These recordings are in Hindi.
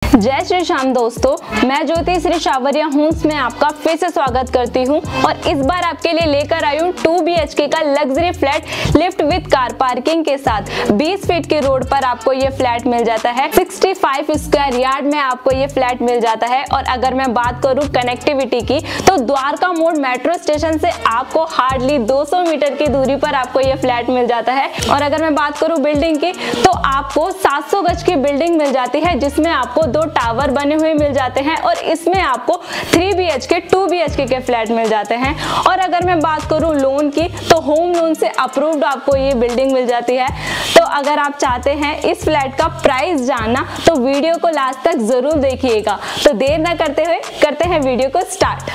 जय श्री श्याम दोस्तों, मैं ज्योति श्री शावरिया हूम्स में आपका फिर से स्वागत करती हूं और इस बार आपके लिए लेकर आई हूं 2 BHK का luxury flat lift with car parking के साथ 20 फीट के रोड पर आपको ये फ्लैट मिल जाता है। 65 स्क्वायर यार्ड में आपको ये फ्लैट मिल जाता है। और अगर मैं बात करूं कनेक्टिविटी की तो द्वारका मोड़ मेट्रो स्टेशन से आपको हार्डली 200 मीटर की दूरी पर आपको ये फ्लैट मिल जाता है। और अगर मैं बात करूं बिल्डिंग की तो आपको 700 गज की बिल्डिंग मिल जाती है, जिसमें आपको 2 टावर बने हुए मिल जाते हैं और इसमें आपको 3 BHK 2 BHK के फ्लैट मिल जाते हैं। और अगर मैं बात करूं लोन की तो होम लोन से अप्रूव्ड आपको ये बिल्डिंग मिल जाती है। तो अगर आप चाहते हैं इस फ्लैट का प्राइस जानना तो वीडियो को लास्ट तक जरूर देखिएगा। तो देर ना करते हुए करते हैं वीडियो को स्टार्ट।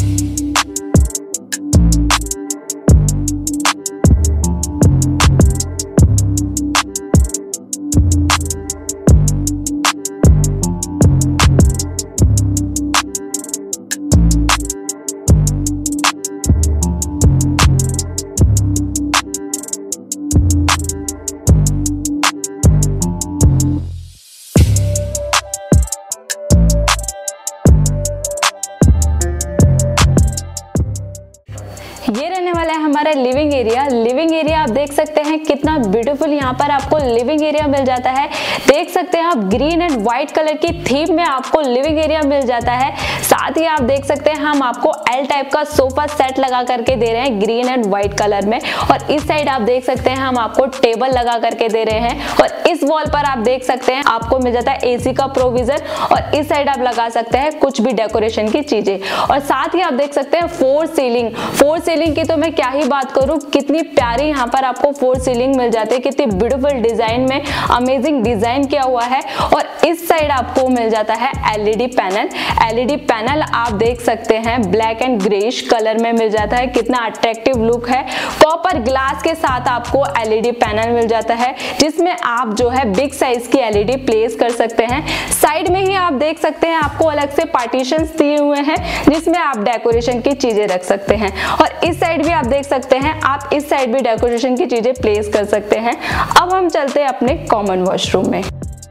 ये रहने वाला है हमारा लिविंग एरिया। लिविंग एरिया आप देख सकते हैं कितना ब्यूटीफुल यहाँ पर आपको लिविंग एरिया मिल जाता है। देख सकते हैं आप ग्रीन एंड व्हाइट कलर की थीम में आपको लिविंग एरिया मिल जाता है। साथ ही आप देख सकते हैं हम आपको एल टाइप का सोफा सेट लगा करके दे रहे हैं ग्रीन एंड व्हाइट कलर में। और इस साइड आप देख सकते हैं हम आपको टेबल लगा करके दे रहे हैं। और इस वॉल पर आप देख सकते हैं आपको मिल जाता है AC का प्रोविजन। और इस साइड आप लगा सकते हैं कुछ भी डेकोरेशन की चीजें। और साथ ही आप देख सकते हैं फोर सीलिंग की तो मैं क्या ही बात करूं, कितनी प्यारी यहाँ पर आपको 4 सीलिंग मिल जाती है। कितनी ब्यूटीफुल डिजाइन में अमेजिंग डिजाइन किया हुआ है। और इस साइड आपको मिल जाता है LED पैनल आप देख सकते हैं ब्लैक एंड ग्रेइश कलर में मिल जाता है। कितना अट्रैक्टिव लुक है। कॉपर ग्लास के साथ आपको LED पैनल मिल जाता है, जिसमें आप जो है बिग साइज की LED प्लेस कर सकते हैं। साइड में ही आप देख सकते हैं आपको अलग से पार्टीशंस दिए हुए हैं, जिसमें आप डेकोरेशन की चीजें रख सकते हैं। और इस साइड भी आप देख सकते हैं आप इस साइड भी डेकोरेशन की चीजें प्लेस कर सकते हैं। अब हम चलते हैं अपने कॉमन वॉशरूम में।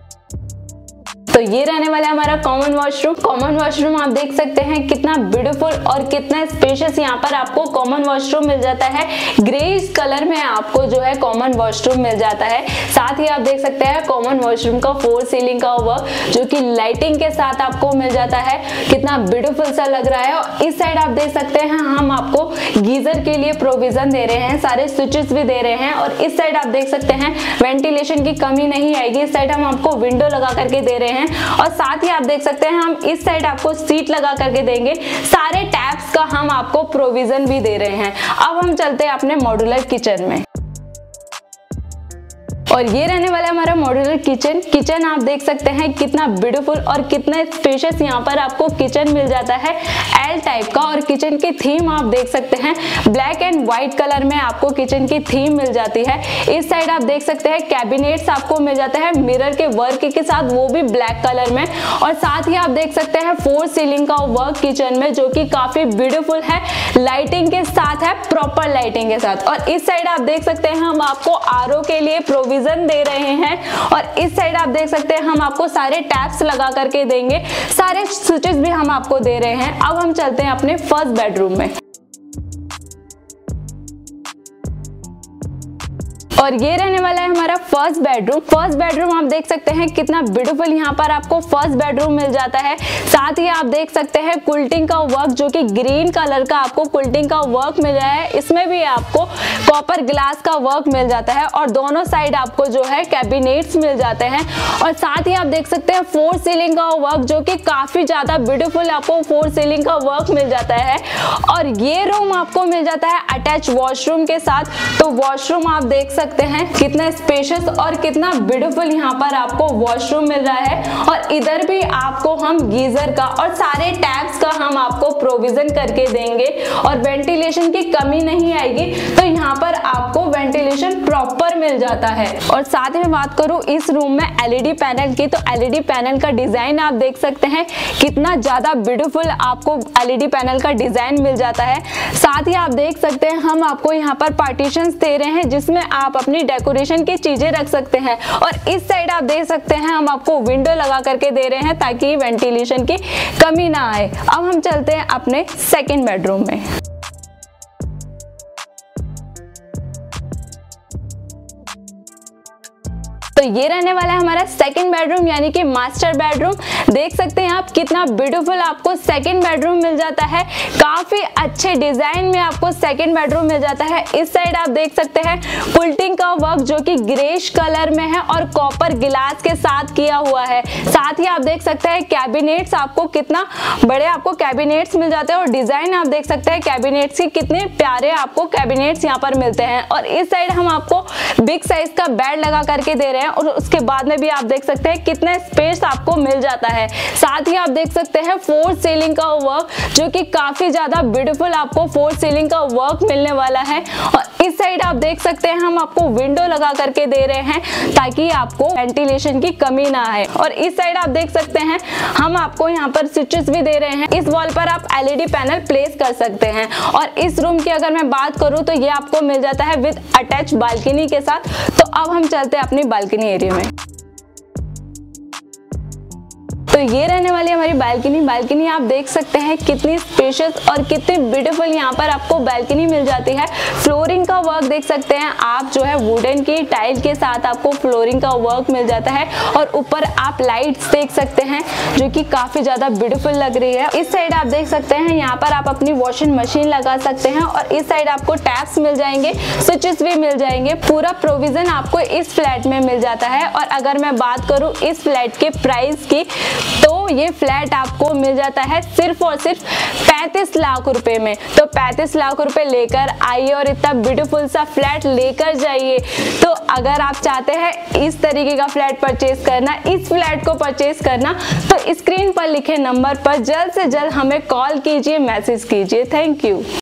तो ये रहने वाला है हमारा कॉमन वॉशरूम आप देख सकते हैं कितना ब्यूटीफुल और कितना स्पेशियस यहाँ पर आपको कॉमन वॉशरूम मिल जाता है। ग्रेइश कलर में आपको जो है कॉमन वॉशरूम मिल जाता है। साथ ही आप देख सकते हैं कॉमन वॉशरूम का 4 सीलिंग का वर्क जो कि लाइटिंग के साथ आपको मिल जाता है। कितना ब्यूटीफुल सा लग रहा है। और इस साइड आप देख सकते हैं हम आपको गीजर के लिए प्रोविजन दे रहे हैं, सारे स्विचेस भी दे रहे हैं। और इस साइड आप देख सकते हैं वेंटिलेशन की कमी नहीं आएगी। इस साइड हम आपको विंडो लगा करके दे रहे हैं। और साथ ही आप देख सकते हैं हम इस साइड आपको सीट लगा करके देंगे। सारे टैप्स का हम आपको प्रोविजन भी दे रहे हैं। अब हम चलते हैं अपने मॉड्यूलर किचन में। और ये रहने वाला है हमारा मॉड्यूलर किचन आप देख सकते हैं कितना ब्यूटीफुल और कितना स्पेशियस यहाँ पर आपको किचन मिल जाता है एल टाइप का। और किचन की थीम आप देख सकते हैं ब्लैक एंड व्हाइट कलर में आपको किचन की थीम मिल जाती है। इस साइड आप देख सकते हैं कैबिनेट्स आपको मिल जाता है मिरर के वर्क के साथ, वो भी ब्लैक कलर में। और साथ ही आप देख सकते हैं 4 सीलिंग का वर्क किचन में जो कि काफी ब्यूटीफुल है, लाइटिंग के साथ है, प्रॉपर लाइटिंग के साथ। और इस साइड आप देख सकते हैं हम आपको RO के लिए प्रोविजन दे रहे हैं। और इस साइड आप देख सकते हैं हम आपको सारे टैप्स लगा करके देंगे, सारे स्विचेस भी हम आपको दे रहे हैं। अब हम चलते हैं अपने फर्स्ट बेडरूम में। और ये रहने वाला है हमारा फर्स्ट बेडरूम आप देख सकते हैं कितना ब्यूटीफुल यहाँ पर आपको फर्स्ट बेडरूम मिल जाता है। साथ ही आप देख सकते हैं कुल्टिंग का वर्क जो कि ग्रीन कलर का आपको कुल्टिंग का वर्क मिल रहा है। इसमें भी आपको कॉपर ग्लास का वर्क मिल जाता है और दोनों साइड आपको जो है कैबिनेट्स मिल जाते हैं। और साथ ही आप देख सकते हैं 4 सीलिंग का वर्क जो कि काफी ज्यादा ब्यूटीफुल आपको 4 सीलिंग का वर्क मिल जाता है। और ये रूम आपको मिल जाता है अटैच वॉशरूम के साथ। तो वॉशरूम आप देख सकते हैं कितना स्पेशियस और कितना ब्यूटीफुल यहाँ पर आपको वॉशरूम मिल रहा है। और इधर भी आपको हम गीजर का और सारे टैप्स का हम आपको प्रोविजन करके देंगे और वेंटिलेशन की कमी नहीं आएगी। तो यहाँ पर आपको वेंटिलेशन प्रॉपर मिल जाता है। और साथ में बात करूँ इस रूम में LED पैनल की, तो LED पैनल का डिजाइन आप देख सकते हैं कितना ज्यादा ब्यूटीफुल आपको LED पैनल का डिजाइन मिल जाता है। साथ ही आप देख सकते हैं हम आपको यहाँ पर पार्टीशंस दे रहे हैं जिसमें आप अपनी डेकोरेशन की चीजें रख सकते हैं। और इस साइड आप देख सकते हैं हम आपको विंडो लगा करके दे रहे हैं ताकि वेंटिलेशन की कमी ना आए। अब हम चलते हैं अपने सेकंड बेडरूम में। तो ये रहने वाला है हमारा सेकंड बेडरूम यानी कि मास्टर बेडरूम। देख सकते हैं आप कितना ब्यूटीफुल आपको सेकंड बेडरूम मिल जाता है। काफी अच्छे डिजाइन में आपको सेकंड बेडरूम मिल जाता है। इस साइड आप देख सकते हैं क्विल्टिंग का वर्क जो कि ग्रेश कलर में है और कॉपर गिलास के साथ किया हुआ है। साथ ही आप देख सकते हैं कैबिनेट्स, आपको कितना बड़े आपको कैबिनेट्स मिल जाते हैं और डिजाइन आप देख सकते हैं कैबिनेट्स की कितने प्यारे आपको कैबिनेट्स यहाँ पर मिलते हैं। और इस साइड हम आपको बिग साइज का बेड लगा करके दे रहे हैं और उसके बाद में भी आप देख सकते हैं कितना स्पेस आपको मिल जाता है। साथ ही आप देख सकते हैं फोर सीलिंग का वर्क जो कि काफी ज्यादा ब्यूटीफुल आपको फोर सीलिंग का वर्क मिलने वाला है। और इस साइड आप देख सकते हैं हम आपको विंडो लगा करके दे रहे हैं ताकि आपको वेंटिलेशन की कमी ना आए। और इस साइड आप देख सकते हैं हम आपको यहाँ पर स्विचेस भी दे रहे हैं। इस वॉल पर आप LED पैनल प्लेस कर सकते हैं। और इस रूम की अगर मैं बात करूँ तो ये आपको मिल जाता है विद अटैच बालकनी के साथ। तो अब हम चलते हैं अपनी बालकनी एरिया में। तो ये रहने वाली हमारी बालकनी आप देख सकते हैं कितनी स्पेशियस और कितनी ब्यूटीफुल यहाँ पर आपको बालकनी मिल जाती है। फ्लोरिंग का वर्क देख सकते हैं आप जो है वुडन की टाइल के साथ आपको फ्लोरिंग का वर्क मिल जाता है। और ऊपर आप लाइट्स देख सकते हैं जो कि काफी ज्यादा ब्यूटीफुल लग रही है। इस साइड आप देख सकते हैं यहाँ पर आप अपनी वॉशिंग मशीन लगा सकते हैं। और इस साइड आपको टैप्स मिल जाएंगे, स्विचेस भी मिल जाएंगे। पूरा प्रोविजन आपको इस फ्लैट में मिल जाता है। और अगर मैं बात करूँ इस फ्लैट के प्राइस की तो ये फ्लैट आपको मिल जाता है सिर्फ और सिर्फ 35 लाख रुपए में। तो 35 लाख रुपए लेकर आइए और इतना ब्यूटीफुल सा फ्लैट लेकर जाइए। तो अगर आप चाहते हैं इस तरीके का फ्लैट परचेज करना, इस फ्लैट को परचेज करना, तो स्क्रीन पर लिखे नंबर पर जल्द से जल्द हमें कॉल कीजिए, मैसेज कीजिए। Thank you.